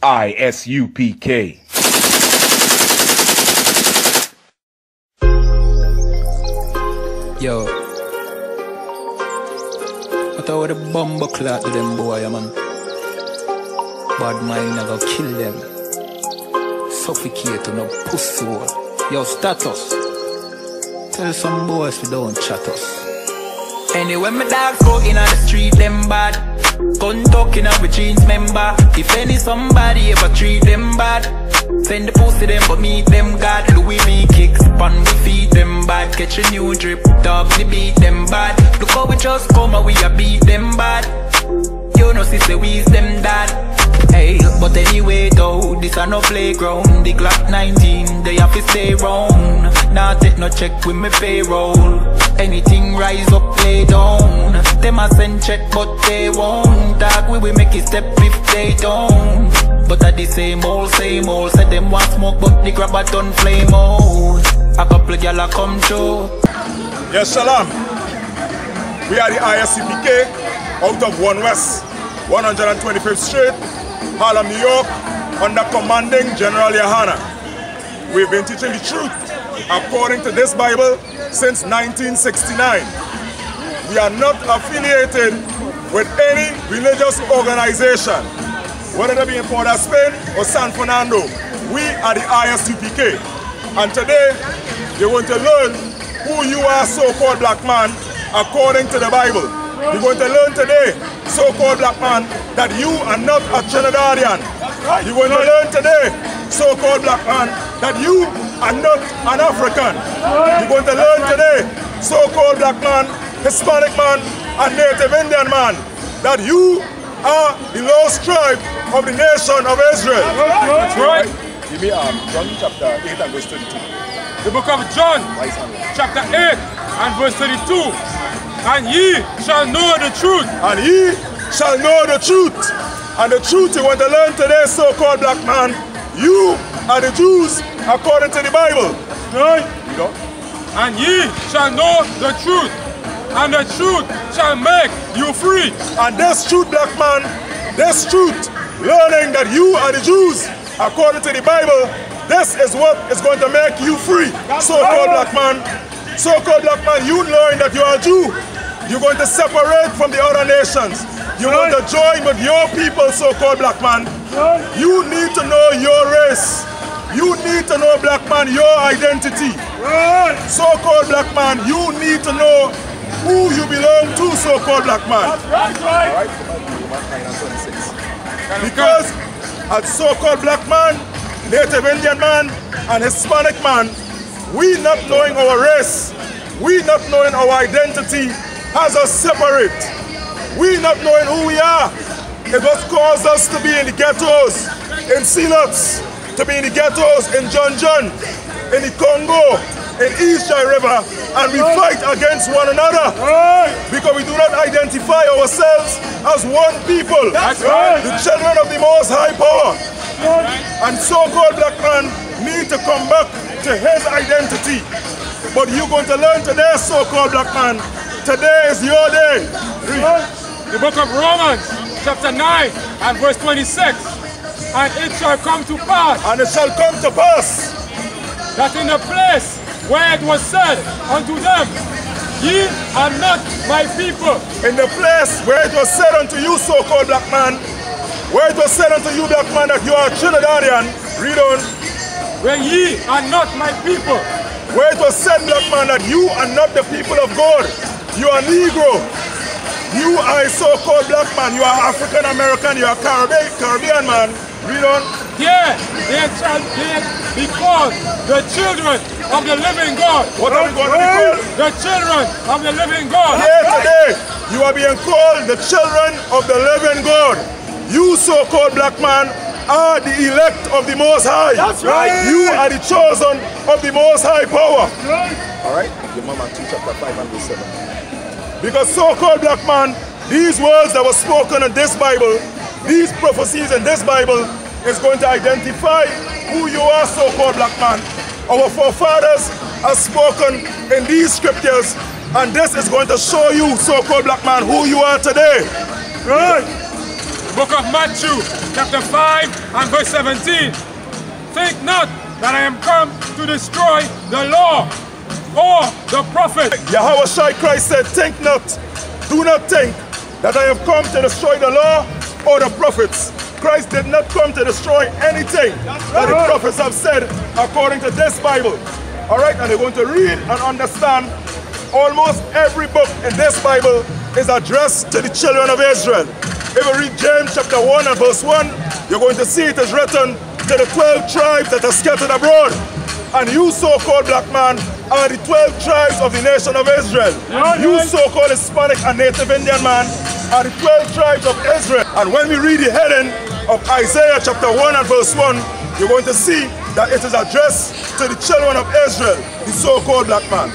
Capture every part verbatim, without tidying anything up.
I S U P K. Yo, what about the bomber clock to them boy, man? Bad mind never kill them. Suffocate to no pussy wall. Yo, status. Tell some boys we don't chat us. Anyway, my dog out in the street, them bad. Gun talking up with jeans member. If any somebody ever treat them bad, send the pussy them but meet them God. Louis V kicks on we feed them bad. Catch a new drip, dogs we beat them bad. Look how we just come and we a beat them bad. You know sister we's them dad. Hey, but anyway though, this a no playground. The Glock nineteen, they have to stay round. Now take no check with me payroll. Anything rise up, play down. Them a send check but they won't. Dog we will make it step if they don't. But at the same old, same old. Said them want smoke but the grab a ton flame out. A couple gyal a come through. Yes, shalom. We are the I S U P K out of One West, one hundred twenty-fifth Street, Harlem, New York, under commanding General Yohana. We've been teaching the truth according to this Bible since nineteen sixty-nine. We are not affiliated with any religious organization, whether they be in Port of Spain or San Fernando. We are the I S U P K. And today, you're going to learn who you are, so-called black man, according to the Bible. You're going to learn today, so-called black man, that you are not a Trinidadian. You're going to learn today, so-called black man, that you are not an African. You're going to learn today, so-called black man, Hispanic man, and Native Indian man, that you are the lost tribe of the nation of Israel. That's right. Give me um, John chapter eight and verse thirty-two. The book of John, chapter eight and verse thirty-two. And ye shall know the truth. And ye shall know the truth. And the truth you want to learn today, so-called black man, you are the Jews according to the Bible. Right? And ye shall know the truth. And the truth shall make you free. And this truth, black man, this truth, learning that you are the Jews according to the Bible, this is what is going to make you free. So-called black man, so-called black man, you learn that you are a Jew. You're going to separate from the other nations. You're going to join with your people, so-called black man. You need to know your race. You need to know, black man, your identity. So-called black man, you need to know who you belong to, so-called black man. Because as so-called black man, Native Indian man, and Hispanic man, we not knowing our race, we not knowing our identity has us separate. We not knowing who we are. It was caused us to be in the ghettos, in Silots, to be in the ghettos in John John, in the Congo, in East Jai River, and we fight against one another because we do not identify ourselves as one people. That's right. The children of the Most High Power. And so-called black man need to come back to his identity. But you're going to learn today, so-called black man, today is your day. The book of Romans, chapter nine and verse twenty-six. And it shall come to pass. And it shall come to pass. That in the place where it was said unto them, ye are not my people. In the place where it was said unto you, so-called black man, where it was said unto you, black man, that you are Trinidadian, read on. Where ye are not my people. Where it was said, black man, that you are not the people of God. You are Negro. You are a so-called black man. You are African American. You are Caribbean, Caribbean man. Read on. Here they shall be called the children of the living God. What are we going to be called? The children of the living God. Here today, you are being called the children of the living God. You so-called black man are the elect of the Most High. That's right. You are the chosen of the Most High Power. Right. All right. Your mama two chapter five and verse seven. Because so-called black man, these words that were spoken in this Bible, these prophecies in this Bible, is going to identify who you are, so-called black man. Our forefathers have spoken in these scriptures, and this is going to show you, so-called black man, who you are today. Right. The book of Matthew, chapter five and verse seventeen. Think not that I am come to destroy the law or the prophet. Yahweh Shai Christ said, think not, do not think that I have come to destroy the law or the prophets. Christ did not come to destroy anything that the prophets have said according to this Bible. All right, and they're going to read and understand almost every book in this Bible is addressed to the children of Israel. If you read James chapter one and verse one, you're going to see it is written to the twelve tribes that are scattered abroad. And you so-called black man are the twelve tribes of the nation of Israel. You so-called Hispanic and Native Indian man are the twelve tribes of Israel. And when we read the heading of Isaiah chapter one and verse one, you're going to see that it is addressed to the children of Israel, the so-called black man.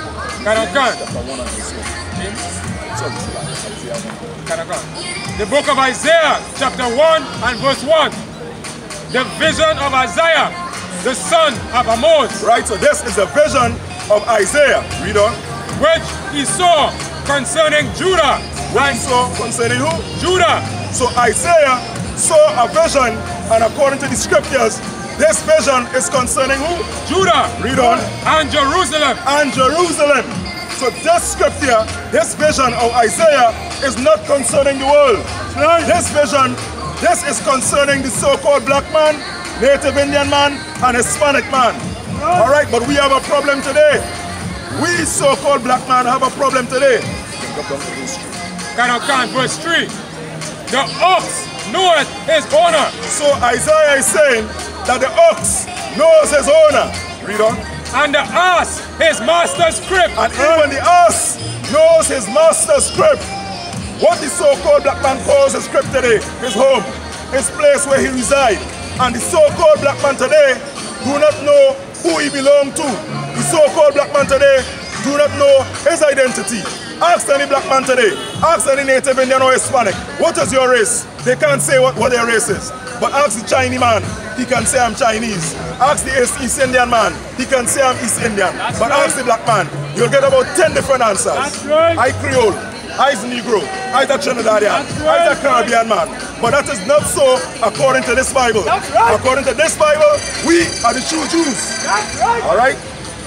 The book of Isaiah chapter one and verse one. The vision of Isaiah, the son of Amos. Right, so this is the vision of Isaiah. Read on. Which he saw concerning Judah. What he saw concerning who? Judah. So Isaiah saw a vision, and according to the scriptures, this vision is concerning who? Judah. Read on. And Jerusalem. And Jerusalem. So this scripture, this vision of Isaiah is not concerning the world. This vision, this is concerning the so-called black man, Native Indian man, and Hispanic man. All right, but we have a problem today. We so-called black man have a problem today. Canocan, verse three. The ox knoweth his owner. So Isaiah is saying that the ox knows his owner. Read on. And the ass his master's crib. And even the ass knows his master's crib. What the so-called black man calls his crib today, his home, his place where he resides. And the so-called black man today do not know who he belongs to. The so-called black man today do not know his identity. Ask any black man today, ask any Native Indian or Hispanic, what is your race? They can't say what, what their race is. But ask the Chinese man, he can say I'm Chinese. Ask the East Indian man, he can say I'm East Indian. That's but right. Ask the black man, you'll get about ten different answers. That's right. I Creole, I's Negro, I's a Trinidadian, right. I's a Caribbean man. But that is not so according to this Bible. That's right. According to this Bible, we are the true Jews. That's right. All right?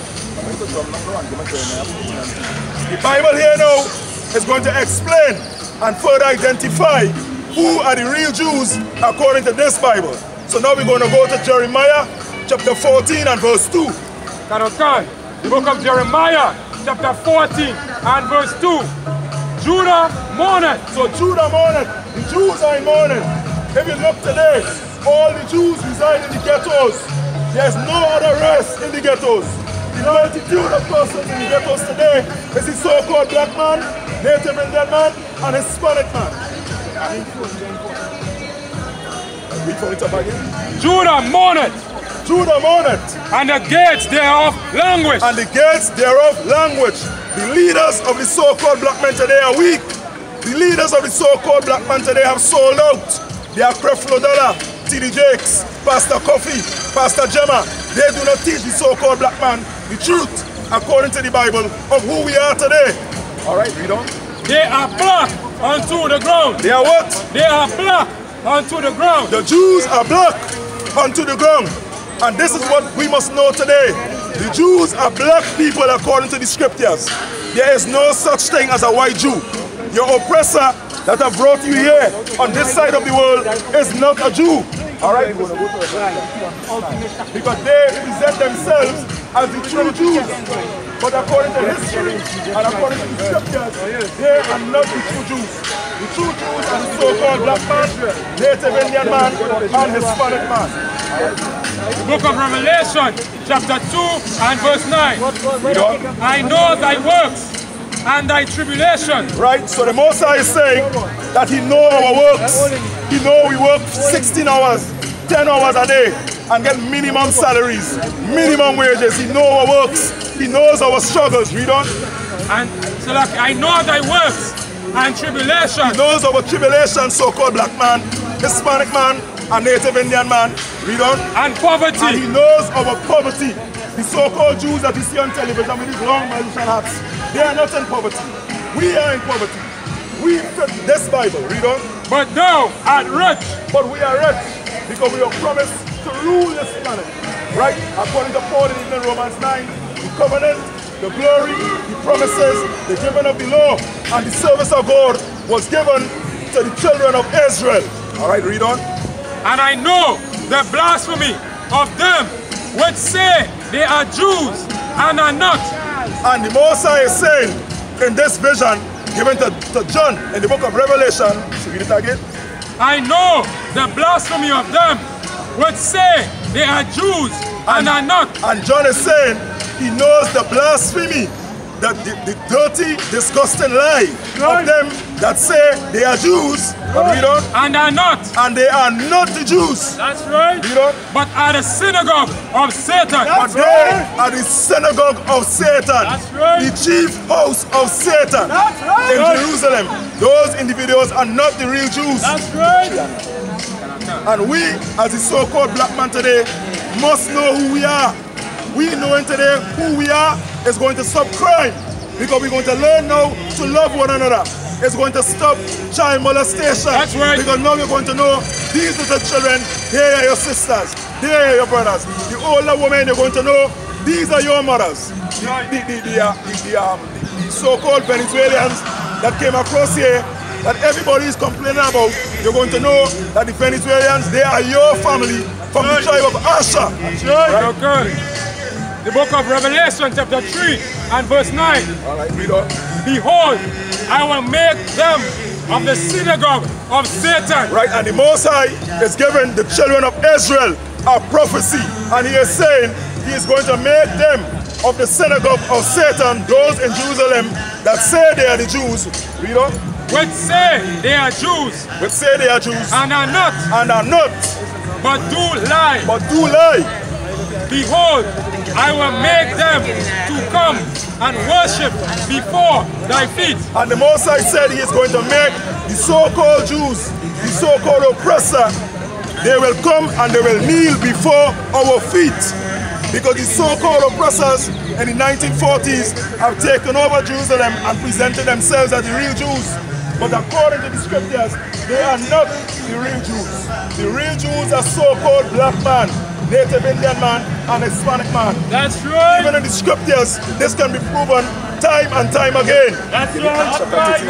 The Bible here now is going to explain and further identify who are the real Jews according to this Bible. So now we're going to go to Jeremiah chapter fourteen and verse two. Canocan, the book of Jeremiah chapter fourteen and verse two. Judah mourneth. So Judah mourneth. The Jews are in mourning. If you look today, all the Jews reside in the ghettos. There's no other race in the ghettos. The multitude of persons in the ghettos today is the so-called black man, Native Indian man, and Hispanic man. Judah mourneth. Judah mourneth. And the gates thereof languish. And the gates thereof languish. The leaders of the so-called black men today are weak. The leaders of the so-called black men today have sold out. They are Creflo Dollar, T D Jakes, Pastor Coffee, Pastor Gemma. They do not teach the so-called black man the truth according to the Bible of who we are today. All right, read on. They are black unto the ground. They are what? They are black unto the ground. The Jews are black unto the ground. And this is what we must know today. The Jews are black people according to the scriptures. There is no such thing as a white Jew. Your oppressor that have brought you here on this side of the world is not a Jew. All right? Because they present themselves as the true Jews. But according to history and according to the scriptures, they are not the true Jews. The true Jews are the so-called black man, Native Indian man, and Hispanic man. The book of Revelation, chapter two and verse nine. I know thy works and thy tribulation. Right, so the Most High is saying that he know our works. He know we work sixteen hours, ten hours a day and get minimum salaries, minimum wages. He know our works. He knows our struggles. Read on. And so like, I know thy works and tribulation. He knows our tribulation, so-called black man, Hispanic man, and Native Indian man. Read on. And poverty. And he knows our poverty. The so-called Jews that you see on television with these long Malaysian hats, they are not in poverty. We are in poverty. we fit this Bible, read on. But thou art rich. But we are rich because we are promised to rule this planet. Right? According to Paul in Romans nine, the covenant, the glory, the promises, the giving of the law, and the service of God was given to the children of Israel. Alright, read on. And I know the blasphemy of them which say they are Jews and are not. And the Messiah is saying in this vision given to, to John in the book of Revelation, so read it again. I know the blasphemy of them which say they are Jews and, and are not. And John is saying he knows the blasphemy, the, the, the dirty, disgusting lie right. of them that say they are Jews, right. read on, and are not. And they are not the Jews. That's right. Read on. But are the synagogue of Satan. That's but they right. are the synagogue of Satan. That's right. The chief house of Satan. That's right. In right. Jerusalem. Those individuals are not the real Jews. That's right. And we, as the so-called black man today, must know who we are. We knowing today who we are is going to stop crime, because we're going to learn now to love one another. It's going to stop child molestation. That's right. Because now you're going to know these little children, they are your sisters, they are your brothers. The older women, you're going to know these are your mothers. The, the, the, the, uh, the, the, um, the so-called Venezuelans that came across here that everybody is complaining about, you're going to know that the Venezuelans, they are your family from the tribe of Asher. That's right. Right? Okay. The book of Revelation chapter three and verse nine. All right, read on. Behold, I will make them of the synagogue of Satan. Right, and the Most High is giving the children of Israel a prophecy. And he is saying he is going to make them of the synagogue of Satan, those in Jerusalem that say they are the Jews. Read on. Which say they are Jews. Which say they are Jews. And are not. And are not. But do lie. But do lie. Behold, I will make them to come and worship before thy feet. And the Most High said he is going to make the so-called Jews, the so-called oppressor, they will come and they will kneel before our feet. Because the so-called oppressors in the nineteen forties have taken over Jerusalem and presented themselves as the real Jews. But according to the scriptures, they are not the real Jews. The real Jews are so-called black man, Native Indian man, and Hispanic man. That's right. Even in the scriptures, this can be proven time and time again. That's right.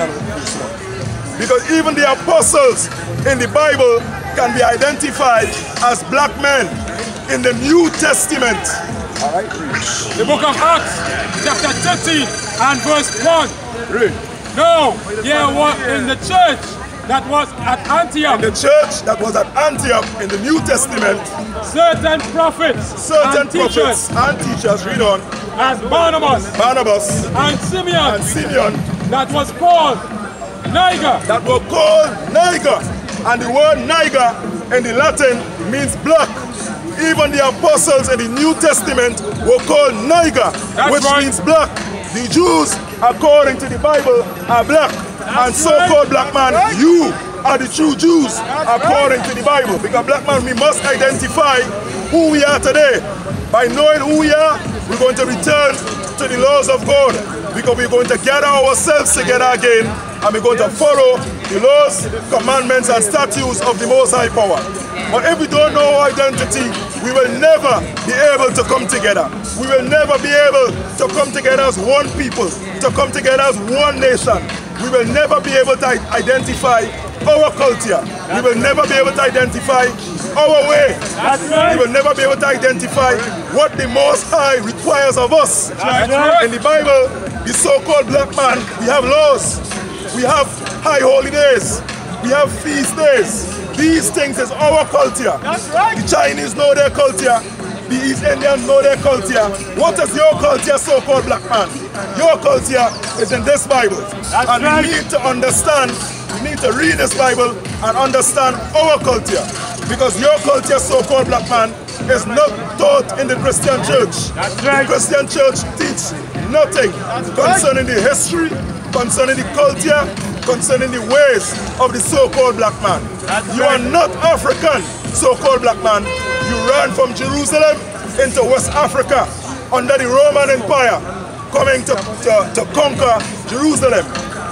Because even the apostles in the Bible can be identified as black men in the New Testament. All right. The book of Acts, chapter thirteen and verse one. Read. No, there was in the church that was at Antioch. In the church that was at Antioch in the New Testament, certain prophets, certain and prophets teachers, and teachers, read on, as Barnabas, Barnabas and Simeon, and Simeon, that was called Niger, that were called Niger, and the word Niger in the Latin means black. Even the apostles in the New Testament were called Niger, That's which right. means black. The Jews, according to the Bible, are black. And so-called black man, you are the true Jews, according to the Bible. Because black man, we must identify who we are today. By knowing who we are, we're going to return to the laws of God. Because we're going to gather ourselves together again, and we're going to follow the laws, commandments, and statutes of the Most High Power. But if we don't know our identity, we will never be able to come together. We will never be able to come together as one people, to come together as one nation. We will never be able to identify our culture. We will never be able to identify our way. We will never be able to identify what the Most High requires of us. In the Bible, the so-called black man, we have laws. We have high holy days. We have feast days. These things is our culture. That's right. The Chinese know their culture. The East Indians know their culture. What is your culture, so-called black man? Your culture is in this Bible. That's and right. we need to understand, we need to read this Bible and understand our culture. Because your culture, so-called black man, is not taught in the Christian church. That's right. The Christian church teaches nothing That's concerning right. the history, concerning the culture, concerning the ways of the so-called black man. That's you right. are not African, so-called black man. You ran from Jerusalem into West Africa under the Roman Empire, coming to, to, to conquer Jerusalem.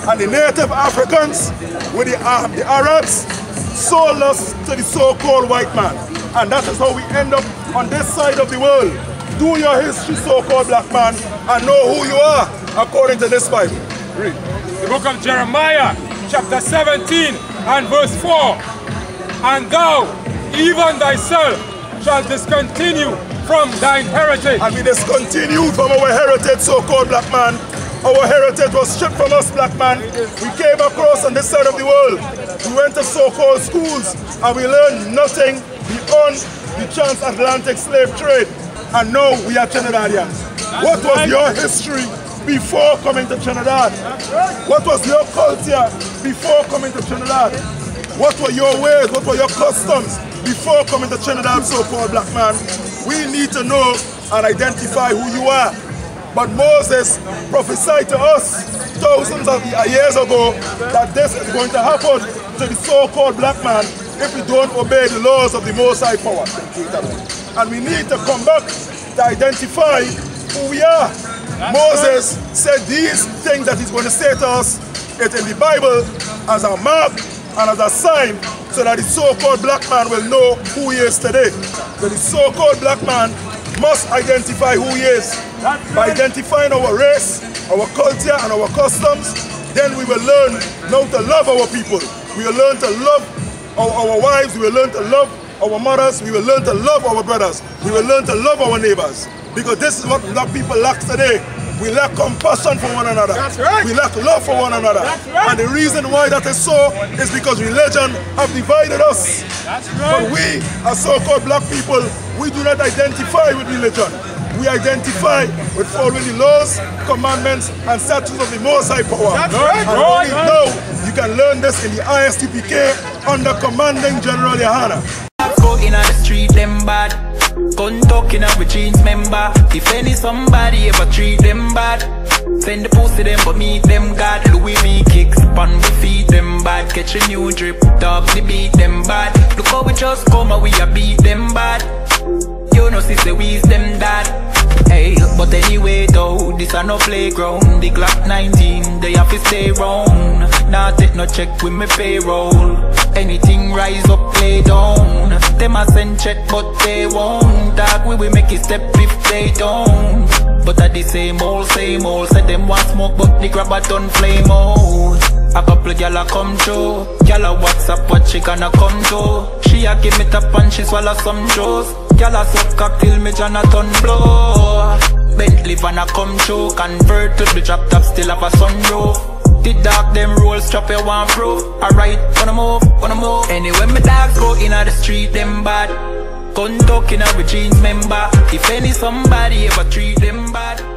And the native Africans with the, uh, the Arabs sold us to the so-called white man. And that is how we end up on this side of the world. Do your history, so-called black man, and know who you are according to this Bible. Read. The book of Jeremiah, chapter seventeen and verse four. And thou, even thyself, shalt discontinue from thine heritage. And we discontinued from our heritage, so-called black man. Our heritage was stripped from us, black man. We came across on this side of the world. We went to so-called schools and we learned nothing beyond the transatlantic slave trade. And now we are Trinidadians. What was your history before coming to Trinidad? What was your culture before coming to Trinidad? What were your ways? What were your customs before coming to Trinidad, so-called black man? We need to know and identify who you are. But Moses prophesied to us thousands of years ago that this is going to happen to the so-called black man if we don't obey the laws of the Most High Power. And we need to come back to identify who we are. Moses said these things that he's going to say to us, it's in the Bible as a mark and as a sign so that the so-called black man will know who he is today. So the so-called black man must identify who he is. By identifying our race, our culture and our customs, then we will learn now to love our people. We will learn to love our, our wives, we will learn to love our mothers, we will learn to love our brothers, we will learn to love our neighbors. Because this is what black people lack today. We lack compassion for one another. That's right. We lack love for one another. That's right. And the reason why that is so is because religion have divided us. That's right. But we, as so-called black people, we do not identify with religion. We identify with following the laws, commandments, and statutes of the Most High Power. That's right. And only now you can learn this in the I S T P K under Commanding General Yahana. Go in on the street, them bad. Gun talking up with jeans member. If any somebody ever treat them bad, send the post to them but meet them God. Louis V kicks on we feed them bad. Catch a new drip, dogs we beat them bad. Look how we just come and we a beat them bad. You know sister we's them dad. Hey, but anyway though, this a no playground. The Glock nineteen, they have to stay round. Now take no check with me payroll. Anything rise up, play down. Them a send check but they won't. Dog we will make it step if they don't. But at the same old, same old. Say them want smoke but the grab a done flame out. A couple gyal a come through. Gyal a WhatsApp what she gonna come to. She a give me tap and she swallow some juice. Gyal a suck cock till me Jonathan blow. Bentley van a come through. Convert to the drop top, still have a sunroof. The dog them roll, strap your one proof. Alright, wanna move, wanna move. Anyway my dogs go in on the street, them bad. Gun talking up with jeans member. If any somebody ever treat them bad.